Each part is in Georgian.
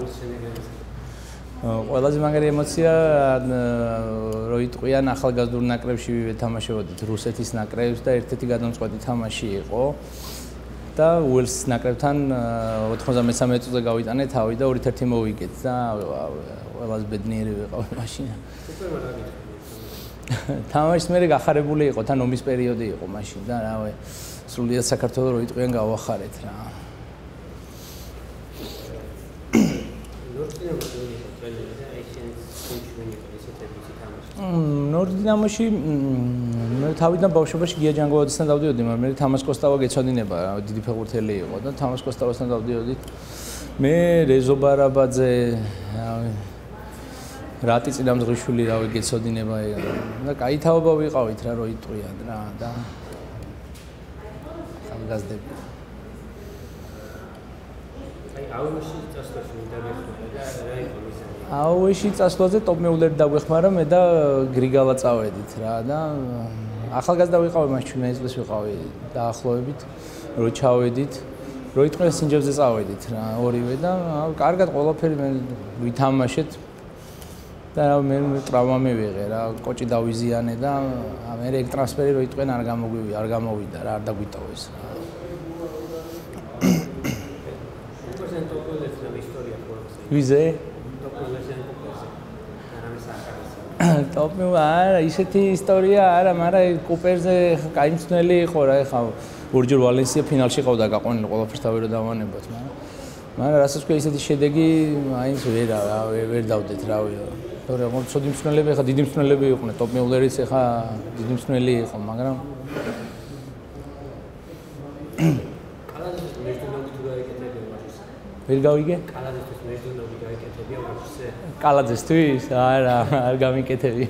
ყველაზე მაგარი ემოცია რო იტყვიან ახალგაზრდულ ნაკრებში ვეთამაშებოდით რუსეთის ნაკრებს და ერთ-ერთი გადამწყვეტი თამაში იყო და უელსის ნაკრებთან 93 წუთზე გავიტანე თავი და 2-1 მოვიგეთ და ყველაზე ბედნიერი ვიყავ მაშინ. თამაშის მერე გახარებული იყო, თან ომის პერიოდი იყო მაშინ და რავი სრულიად საქართველოს რო იტყვიან გავახარეთ რა. ნორდინამოში მე თავიდან ბავშვობაში გია ჯანგოვადისთან დავდიოდი, მაგრამ მე თამას კოსტავა გეცოდინება, დიდი ფეხბურთელი იყო და თამას კოსტავასთან დავდიოდი. მე რეზო ბარაბაძე, რატი წინამძღვრიშვილი რავი გეცოდინება და კაი თაობა ვიყავით რა რო იტყვიან რა და ხალგაზდები. აი აუში წასვლაში მიდაგეხმარა და რა იყო მისანი? აუში წასვლაზე ტოპ მეულერი დაგვეხმარა მე და გრიგალა წავედით რა და ახალგაზრდა ვიყავი მას 17 წლის ვიყავი დაახლოებით რო ჩავედით რო იტყვიან სინჯებზე წავედით რა ორივე და კარგად ყველაფერი მე ვითამაშეთ და მე ტრავმა მივიღე რა კოჭი დავიზიანე და მე ეგ ტრანსფერი რო იტყვიან არ გამოვიდა რა არ დაგვიტოვეს რა ვიზე ტოპ არა ისეთი ისტორია არა მაგრამ კუპერზე კაი მცნელი იყო რა ეხა ორჯერ ვალენსია ფინალში ყავდა გაყვანილი ყველაფერს თავი რომ დავანებოთ მაგრამ რასაც ქვია ისეთი შედეგი აინც ვერ დავდეთ რავი თორე რომ ცოდი მცნელები ეხა დიდი მცნელები იყვნენ ტოპ მეულერიც ეხა დიდი მცნელი იყო მაგრამ ვერ გავიგე კალაძესთვის არა არ გამიკეთები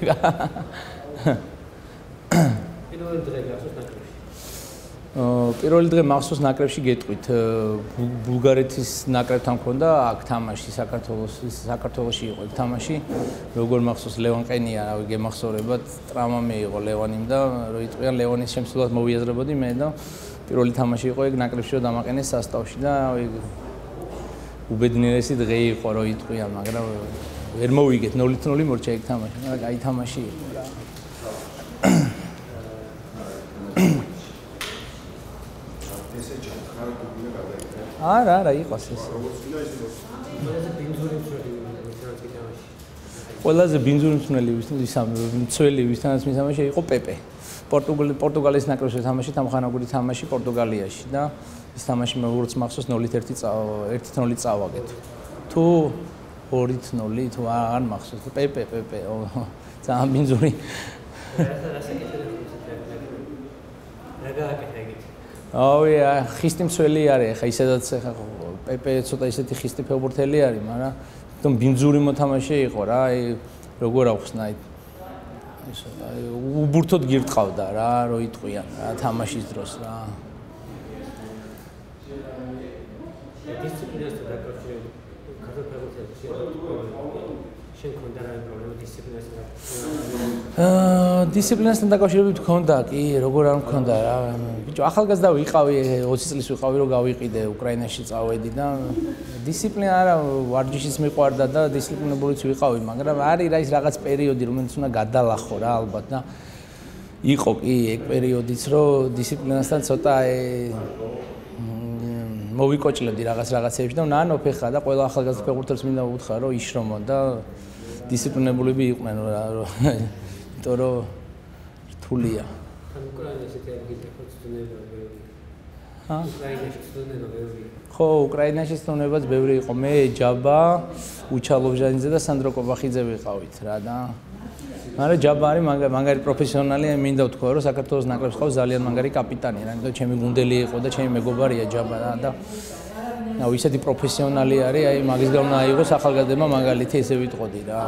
პირველი დღე მახსოვს ნაკრებში გეტყვით ბულგარეთის ნაკრებთან მქონდა აქ თამაში საქართველოში იყო ეგ თამაში როგორ მახსოვს ლევან ყენია რავი გემახსოვრებათ ტრამა მიიღო ლევანიმ და რო იტყვიან ლევანის შემცვლელად მოვიაზრებოდი მე და პირველი თამაში იყო ეგ ნაკრებში რომ დამაყენეს სასტავში და რავი უბედნიერესი დღე იყო რო იტყვიან მაგრამ ვერ მოვიგეთ 0-0 მორჩა ეგ თამაში მაგრამ აი თამაში იყო რა არა იყოს ეს ყველაზე ბინძური მცველი ვისთანაც მისამაში იყო პეპე პორტუგალიის ნაკრებში თამაში თამხანაგური თამაში პორტუგალიაში და ის თამაში მე როგორც მახსოვს 0-1 წავაგეთ თუ 2-0 თუ არ მახსოვს პეპე ძალიან ბინძური აუი ხისტი მცველი არის ხა ისედაც ხა პეპე ცოტა ისეთი ხისტი ფეხბურთელი არის მაგრამ თვითონ ბინძური მოთამაშე იყო რა აი როგორ ახსნა აი უბურთოდ გირტყავდა რა რო იტყვიან რა თამაშის დროს რა დისციპლინასთან დაკავშირებით ქართულ ფეხბურთელში შენ კონდა რა პრობლემა დისციპლინასთან დაკავშირებით მქონდა კი როგორ არ მქონდა რა ბიჭო ახალგაზრდა ვიყავი 20 წლის ვიყავი რომ გავიყიდე უკრაინაში წავედი და დისციპლინა არა ვარჯიშიც მიყვარდა და დისციპლინებულიც ვიყავი მაგრამ არის რა ის რაღაც პერიოდი რომელიც უნდა გადალახო რა ალბათ და იყო კი ეგ პერიოდიც რომ დისციპლინასთან ცოტა მოვიკოჭლებდი რაღაცეებში და ნანო ფეხა და ყველა ახალგაზრდა ფეხბურთელს მინდა უთხრა რომ იშრომონ და დისციპლინებულები იყვნენ რა იმიტომ რომ რთულია ხო უკრაინაში სტუდენტებიც ბევრი იყო მე ჯაბა უჩალოვჟანიძე და სანდრო კობახიძე ვიყავით რა და მაგრამ ჯაბა არის მაგარი პროფესიონალი მინდა ვთქვა რომ საქართველოს ნაკრებს ყავს ძალიან მაგარი კაპიტანი რა იმიტომ ჩემი გუნდელი იყო და ჩემი მეგობარია ჯაბა და აუ ისეთი პროფესიონალი არის აი მაგის გამო აიღოს ახალგაზრდებმა მაგალითი ესე ვიტყოდი რა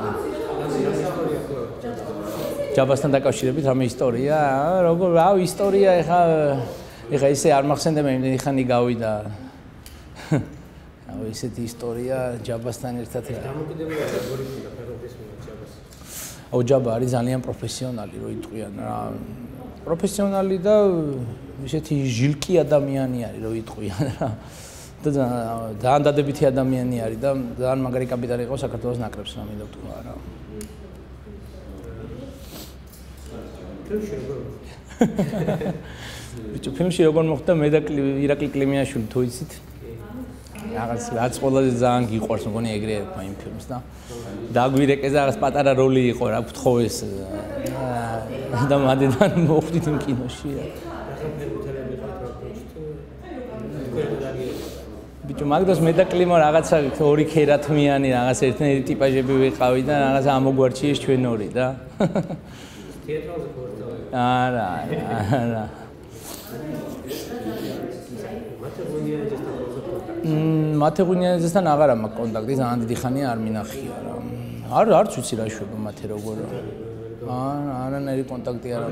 ჯაბასთან დაკავშირებით რამე ისტორია როგორ აუ ისტორია ეხა ისე არ მახსენდება იმდენი ხანი გავიდა აუ ისეთი ისტორია ჯაბასთან ერთად დამოკიდებულება როგორი ხდება ფეხბურთის ჯაბას აუ ჯაბა არის ძალიან პროფესიონალი რო იტყვიან რა პროფესიონალი და ისეთი ჟილკი ადამიანი არის რო იტყვიან რა და ძალიან დადებითი ადამიანი არის და ძალიან მაგარი კაპიტანი იყო საქართველოს ნაკრებს რა მინდა ვთქვა რა. ბიჭო ფილმში როგორ მოხდა მე და ირაკლი კლიმიაშვილი თუ იცით რაღაც ყველაზე ძალიან გიყვარს მგონი ეგრე ერქვა იმ ფილმს და დაგვირეკეს რაღაც პატარა როლი იყო რა გთხოვეს და მანდიდან მოხვდით იმ კინოში რა. ბიჭო მაგდროს მე და კლიმო რაღაცა ორი ქერათმიანი რაღაც ერთნაირი ტიპაჟები ვიყავი და რაღაც ამოგვარჩიეს ჩვენ ორი და თეატრალზე ხორდა არა მათე ღუნიანიძესთან აღარა მაქვს კონტაქტი ძალიან დიდი ხანია არ მინახია რა არც ვიცი რა შვება მათე როგორ არანაირი კონტაქტი არ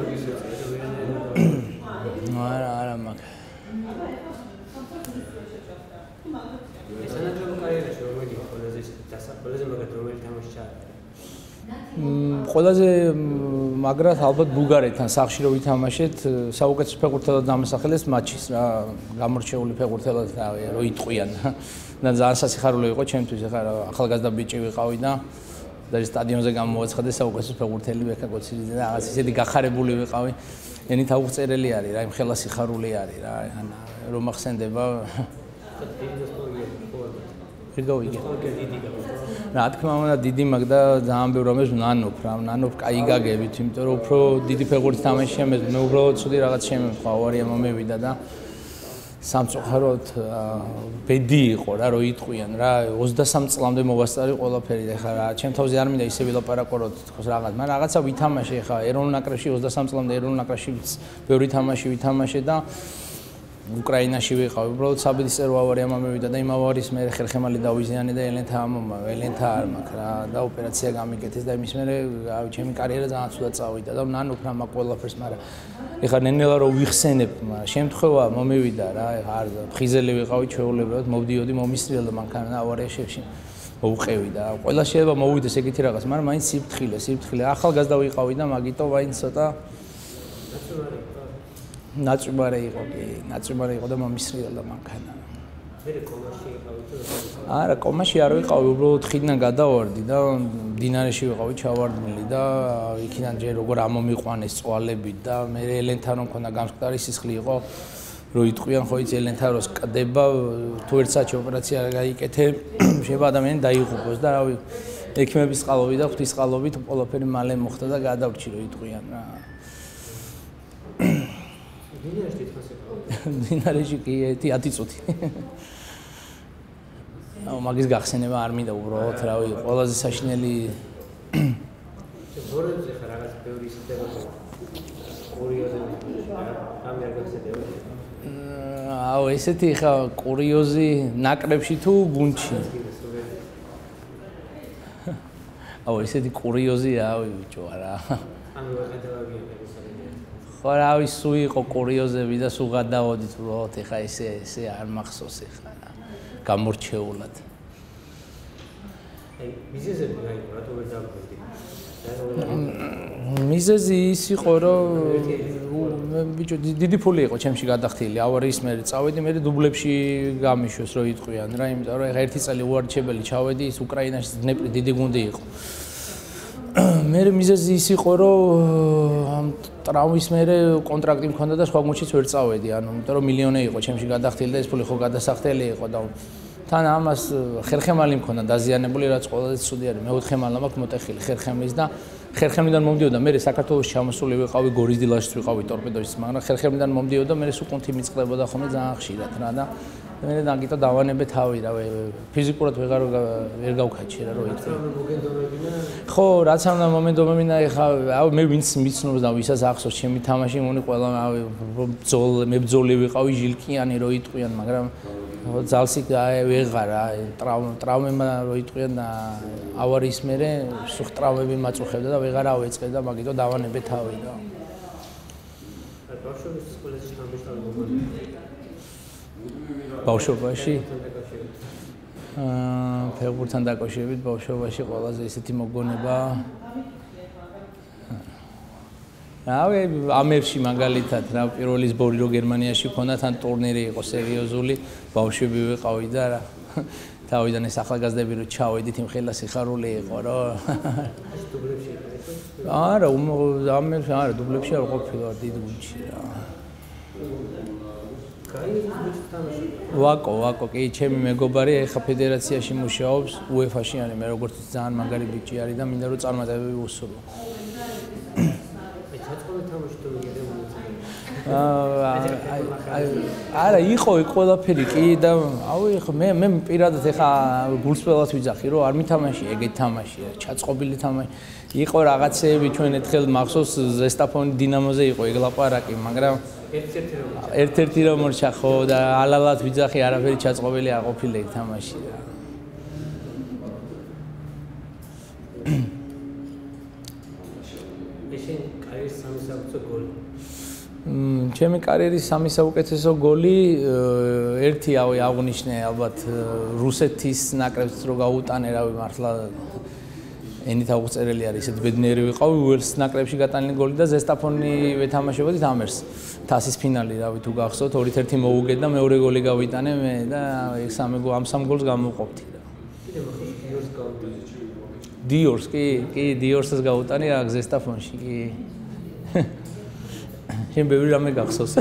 არა მაქვს სანადრო კარიერაში რომელი ყველაზე მაგარი რომელი თამაში ყველაზე მაგრად ალბათ ბულგარეთთან სახში რო ვითამაშეთ საუკეთესო ფეხბურთელად დამასახელეს მატჩის რა გამორჩეული ფეხბურთელად რო იტყვიან და ძალიან სასიხარულო იყო ჩემთვის ახლა ახალგაზრდა ბიჭი ვიყავი და სტადიონზე გამოვაცხადე საუკეთესო ფეხბურთელი ბეკა გოცირიძე და რაღაც ისეთი გახარებული ვიყავი ენით აუღწერელი არის რა იმ ხელა სიხარული არის რა რომ ახსენდება ეგავიგე რა თქმა უნდა დიდი მაგ და ძალიან ბევრ რამეს ვნანობ რა ვნანობ კაი გაგებით იმიტომ რომ უფრო დიდი ფეხბურთი თამაშია მე უბრალოდ ცუდი რაღაც შემეხვდა ავარია მომევიდა და სამწუხაროდ ბედი იყო რა რო იტყვიან რა 23 წლამდე მოვასწარი ყველაფერი და ხა რა ჩემ თავზე არ მინდა ისე ვილაპარაკოროთ თქოს რაღაც მაგრამ რაღაცა ვითამაშე ხა ეროვნულ ნაკრებში 23 წლამდე ეროვნულ ნაკრებში ბევრი თამაში ვითამაშე და უკრაინაში ვიყავ უბრალოდ საბედისწერო ავარია მომევიდა და იმ ავარიის მერე ხერხემალი დავიზიანე და ელენთა არ მაქვს რა და ოპერაცია გამიკეთეს და იმის მერე ჩემი კარიერა ძალიან ცუდად წავიდა და ნანობ რა მაგ ყველაფერს მაგრამ ეხლა ნენელა რო ვიხსენებ მაგრამ შემთხვევა მომევიდა რა არ ფხიზელი ვიყავი ჩვეულებრივად მოვდიოდი მომისრიელ და მანქანა ავარიაში მოვყევი და ყველა შეიძლება მოვიდეს ეგეთი რაღაც მაგრამ მაინც სიფრთხილე ახალგაზრდა ვიყავი და მაგიტო მაინც ცოტა ნაცვარი იყო და მომისრიელ და მანქანა მე კომაში იყავი არა კომაში არ ვიყავი უბრალოდ ხიდიდან გადავარდი და დინარეში ვიყავი ჩავარდნილი და იქიდან ჯერ როგორ ამომიყვანეს წვალები და მე ელენთან რომ მქონდა გამსკვდარი სისხლი იყო რო იტყვიან ხო იცი ელენთან როს კდება თუ ერთ საათში ოპერაცია გაიკეთე შეიძლება ადამიანი დაიღუპოს და რავი ექიმების წყალობით და ღვთის წყალობით ყველაფერი მალე მოხდა და გადავრჩი რო იტყვიან რა დინარეში კი 10 წუთი მაგის გახსენება არ მინდა უბრალოდ რავი ყველაზე საშინელი ბორებზე ხარ რაღაც ბევრი ისეთება კურიოზები რამე არ გახსენდება აუ ესეთი ხა კურიოზი ნაკრებში თუ გუნდში აუ ესეთი კურიოზი რავი ბიჭო არა ანუ ვეღადებია ხო რავი სუ იყო კურიოზები და სუ გადავოდით უბრალოდ ეხა ესე არ მახსოვს ეხლა გამორჩეულად მიზეზები რა იყო რატო ვერ დავგვიდი მიზეზი ის იყო რომ ბიჭო დიდი ფული იყო ჩემში გადახდილი ავარიის მერე წავედი მე დუბლებში გამიშვეს რომ იტყვიან რა იმიტომ რომ ეხა ერთი წელი უარჩებელი ჩავედი ის უკრაინაში დნეპრი დიდი გუნდი იყო მე მიზეზი ის იყო რომ ტრავმის მერე კონტრაქტი მქონდა და სხვა გუნდშიც ვერ წავედი ანუ იმიტომ რომ მილიონი იყო ჩემში გადახდილი და ეს ფული ხო გადასახდელი იყო და თან ამას ხერხემალი მქონდა დაზიანებული რაც ყველაზე ცუდი არის მეოთხე მალა მაქვს მოტეხილი ხერხემლის და ხერხემლიდან მომდიოდა მე საქართველოს ჩამოსული ვიყავი გორის დილაშიც ვიყავი ტორპედოში მაგრამ ხერხემლიდან მომდიოდა მე სუკუნთი მიწყდებოდა ხოლმე ძალიან ხშირად რა და მე დაგიტო დავანებე თავი რა ფიზიკურად ვერ გავქაჩი რა რო იტყვი ხო რაც ამ მომენტობებინა ეხა მე ვინც მიცნობს და ვისაც ახსოვს ჩემი თამაში მონი ყველა მე ბძოლი ვიყავი ჟილკიანი რო იტყვიან მაგრამ ძალსი ვეღარა ტრავმებმა რო იტყვიან და ავარიის მერე სუხ ტრავმები მაწუხებდა და ვეღარა ავეწყე და მაგიტო დავანებე თავი და ბავშვობის სკოლაში თამაშობდი ბავშვობაში ფეხბურთთან დაკავშირებით ბავშვობაში ყველაზე ისეთი მოგონება რავი, ამებში მაგალითად რა პირველი სბორი რო გერმანიაში ქონდა, თან ტურნირი იყო სერიოზული, ბავშვები ვიყავი და რა. თავიდან ეს ახალგაზრდები რო ჩავედით, იმ ხელა სიხარული იყო, რა. არა, ამებში არა, დუბლებში არ ყოფილა დიდ გუნდში რა. ვაკო, კი, ჩემი მეგობარი ეხა ფედერაციაში მუშაობს, UEFA-ში არის, მე როგორც ძალიან მაგარი ბიჭი არის და მინდა რომ წარმატებები უსურვო. არა, იყო ყველაფერი კი და მე პირადად ეხა გულსწველად ვიძახი რომ არ მითამაში ეგეთ თამაშია, ჩაწყობილი თამაში. იყო რაღაცეები ჩვენ ერთხელ მახსოვს ზესტაფონი დინამოზე იყო ეგ ლაპარაკი, მაგრამ ერთ-ერთი რომ მორჩა ხო და ალალად ვიძახი არაფერი ჩაწყობილი არ ყოფილა ეგ თამაში რა. ჩემი კარიერის სამი საუკეთესო გოლი ერთი აღნიშნე ალბათ რუსეთის ნაკრებს რო გაუტანე რავი მართლა ენით აღწერილი არის ისეთ ბედნიერი ვიყავი უელსის ნაკრებში გატანილი გოლი და ზესტაფონი ვეთამაშებოდით ამერს თასის ფინალი რავი თუ გახსოვთ 2-1 მოუგეთ და მეორე გოლი გავიტანე მე და ეგ სამი გოლს გამოვყოფთი რა დიორს კი დიორსს გაუტანე აქ ზესტაფონში კი შენ ბევრი რამე გახსოვს.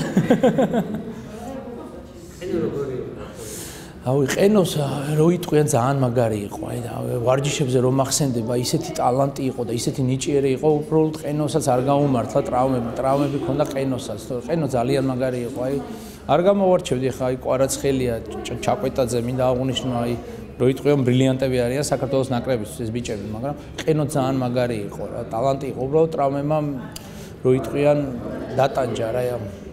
ყენოს რო იტყვიან ძალიან მაგარი იყო, აი და ვარჯიშებზე რომ ახსენდება, ისეთი ტალანტი იყო და ისეთი ნიჭიერი იყო, უბრალოდ ყენოსაც არ გაუმართლა ტრავმები ქონდა ყენოსაც. ყენო ძალიან მაგარი იყო, აი არ გამოვარჩევდი ხა, აი კვარაცხელია, ჩაკვეტაძე მინდა აღვნიშნო, აი რო იტყვიან ბრილიანტები არიან საქართველოს ნაკრებისთვის ეს ბიჭები, მაგრამ ყენო ძალიან მაგარი იყო რა, ტალანტი იყო, უბრალოდ ტრავმებმა რო იტყვიან დატანჯა რა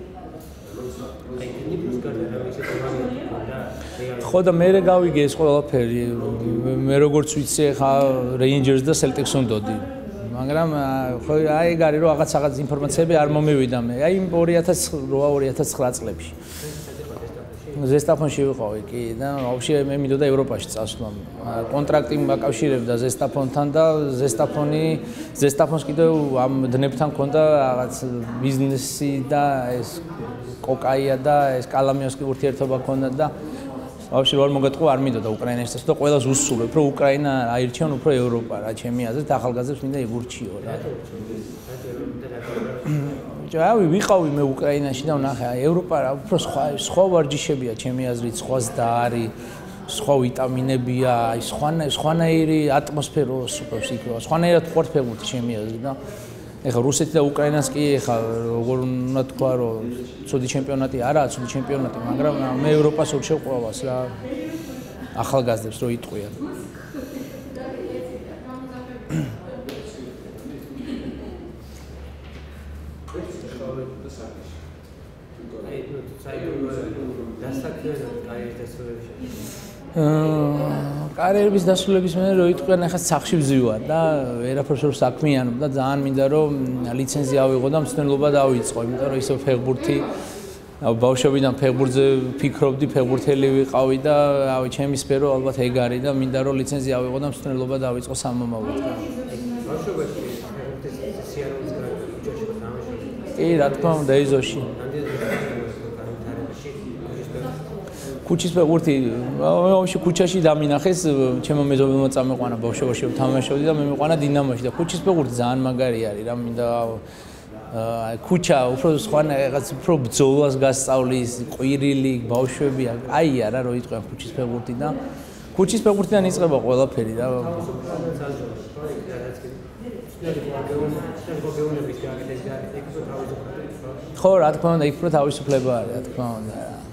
ხო და მე გავიგე ეს ყველაფერი მე როგორც ვიცი ხა რეინჯერს და სელტიკს უნდოდი მაგრამ ხო აი გარი რომ რაღაც ინფორმაციები არ მომივიდა მე აი 2008-2009 წლებში ზესტაფონში ვიყავი კი და вообще მე მინდოდა ევროპაში წასვლა კონტრაქტი მაკავშირებდა ზესტაფონთან და ზესტაფონს კიდევ ამ დნებთან ქონდა რაღაც ბიზნესი და ეს კოკაია და ეს კალამიოსკი ურთიერთობა ქონდა და вообще ვარ მოგეთყო არ მინდოდა უკრაინაში და ყველას უსურვებ რომ უკრაინა აირჩიონ უფრო ევროპა რა ჩემი აზრით ახალგაზრდებს მინდა იგურჩიო რა რავი ვიყავი მე უკრაინაში და ვნახე ევროპა რა უფრო სხვა ვარჯიშებია ჩემი აზრით სხვას და არის სხვა ვიტამინებია აი სხვანაირი ატმოსფერო სუპერს იქ სხვანაირად ვყავთ ფეხბურთი ჩემი აზრით და ეხლა რუსეთი და უკრაინას კი ეხლა როგორ უნდა თქვა რომ ცუდი ჩემპიონატი არაა ცუდი ჩემპიონატი მაგრამ მე ევროპას ვერ შევყვავს რა ახალგაზრდებს რო იტყვიან კარიერის დასრულების მერე რო იტყვიან ახლა სახში ვზივარ და ვერაფერს ვერ საქმიანობ და ძალიან მინდა რომ ლიცენზია ავიღო და მცდელობა დავიწყო იმიტომ რომ ისე ფეხბურთი ბავშვობიდან ფეხბურთზე ვფიქრობდი ფეხბურთელი ვიყავი და რავი ჩემი სფერო ალბათ ეგ არის და მინდა რომ ლიცენზია ავიღო და მცდელობა დავიწყო სამომავლოდ ბავშვობაში ფეხბურთის სიარულის გრაფიკში თამაშობდი კი რა თქმა უნდა ეზოში ქუჩის ფეხბურთი ბავშვი ქუჩაში დამინახეს ჩემო მეზობელმა წამეყვანა ბავშვობაში ვთამაშობდი და მე მეყვანა დინამოში და ქუჩის ფეხბურთი ძალიან მაგარი არის რა მინდა ქუჩა უფრო სხვა რაღაც უფრო ბრძოლას გასწავლის ყვირილი ბავშვები აია რა რო იტყვიან ქუჩის ფეხბურთი და ქუჩის ფეხბურთიდან იწყება ყველაფერი რა ხო რა თქმა უნდა იქ უფრო თავისუფლება არის რა თქმა უნდა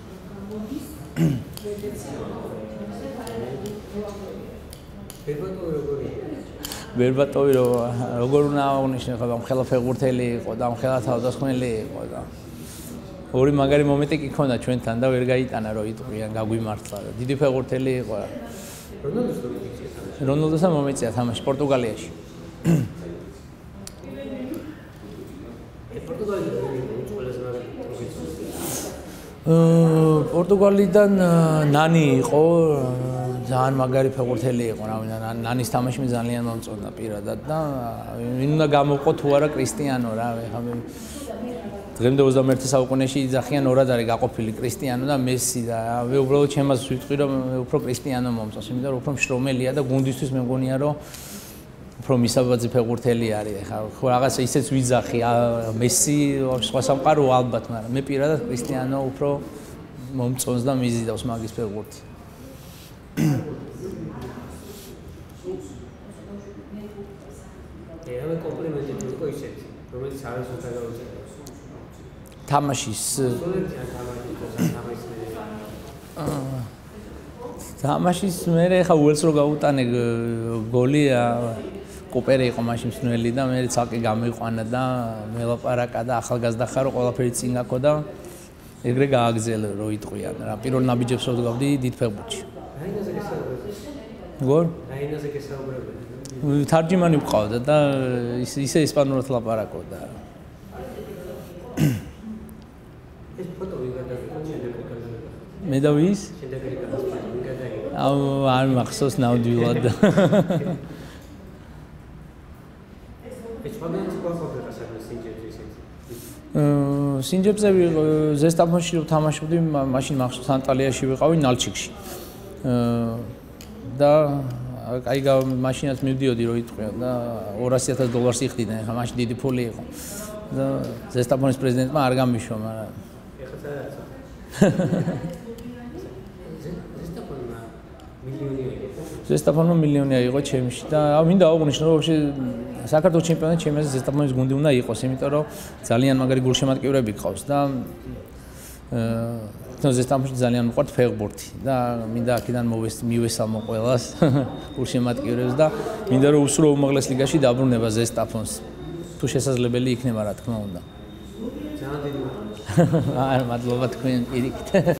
ვერბატოვი როგორ უნდა აღნიშნე ხო ამხელა ფეხბურთელი იყო და ამხელა თავდასხმელი იყო და ორი მაგარი მომენტი კი ქონდა ჩვენთან და ვერ გაიტანა რომ იტყვიან გაგვიმართლა და დიდი ფეხბურთელი იყო რა რონალდოსთან მომეწია თამაში პორტუგალიაში პორტუგალიდან ნანი იყო ძალიან მაგარი ფეხბურთელი იყო, რა ვიცი, ნანის თამაში მე ძალიან მომწონდა პირადად და ვინ უნდა გამოვყო თუ არა კრისტიანო რა, ეხლა მე დღემდე 21 საუკუნეში იძახიან ორად არის გაყოფილი კრისტიანო და მესი და მე უბრალოდ ჩემას ვიტყვი რომ უფრო კრისტიანო მომწონს, იმიტომ რომ უფრო მშრომელია და გუნდისთვის მე მგონია რომ უფრო მისაბაძი ფეხბურთელი არის, ეხლა ხო რაღაცა ისეც ვიძახი, მესი სხვა სამყარო ალბათ, მაგრამ მე პირადად კრისტიანო უფრო მომწონს და მიზიდავს მაგის ფეხბურთი. მე კომპლიმენტი ვიყო ისეთი, რომელიც არის უნდა გავუწევ. თამაშის თამაშის მე ხა უელს რო გაუტანე გოლი კოპერი იყო მაშინ მსნელი და მე ცალკე გამოიყვანა და მელაპარაკა და ახალგაზრდა ხარო ყველაფერი წინ გაქო და ეგრე გააგზელე რო იტყვიან რა პირველ ნაბიჯებს რო გავდი დიდ ფეხბურთში რაინაზე გესაუბრებდი გოლ რაინაზე გესაუბრებდი თარჯიმანი ვყავდა და ისე ესპანურად ლაპარაკობდა ეს ფოტო ვიგადაგებო შემდეგ მე და ვის? შემდეგ ვიგადაგებო აუ არ მახსოვს ნამდვილად ეს მაგალითად სხვა ფოტოა სინჯებზე ისეთი სინჯებზე ზესტაფონში რო თამაშობდი მაშინ მახსოვს ანტალიაში ვიყავი ნალჩიკში და აი მაშინაც მივდიოდი რო იტყვიან და $200,000 იხდიდნენ ხა მაშინ დიდი ფული იყო და ზესტაფონის პრეზიდენტმა არ გამიშვა მაგრამ ეხლა წარაცა ზესტაფონმა მილიონი აიღო ჩემში და მინდა აღვნიშნო რომ საქართველოს ჩემპიონატი ჩემს ზესტაფონის გუნდი უნდა იყოს იმიტომ რომ ძალიან მაგარი გულშემატკივრები გყავს და ზესტაფონში ძალიან მყავთ ფეხბურთი და მინდა აქედან მივესალმო ყველას გულშემატკივრებს და მინდა რომ უსურო უმაღლეს ლიგაში დაბრუნება ზესტაფონს თუ შესაძლებელი იქნება რა თქმა უნდა ძალიან დიდი მადლობა თქვენ პირიქით